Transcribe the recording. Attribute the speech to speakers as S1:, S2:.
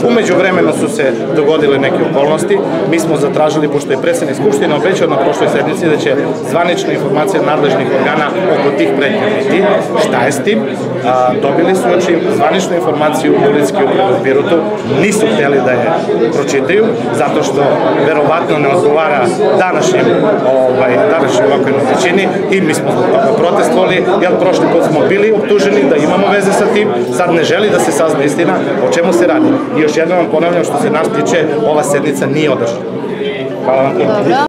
S1: Umeđu vremenu su se dogodile neke okolnosti, mi smo zatražili, pošto je predsjednik Skupštine obećao na prošloj sednici da će zvanična informacija nadležnih organa oko tih pretnji biti. Šta je s tim? Dobili su zvaničnu informaciju u policijski upravi u Pirotu, nisu hteli da je pročitaju, zato što verovatno ne odgovara današnjoj lokalnoj većini i mi smo zbog toga protestovali, jer prošli put smo bili optuženi da imamo veze sa tim, sad ne želi da se sazna istina o čemu se radi. I još jednom vam ponavljam, što se nas tiče, ova sednica nije održana. Hvala vam.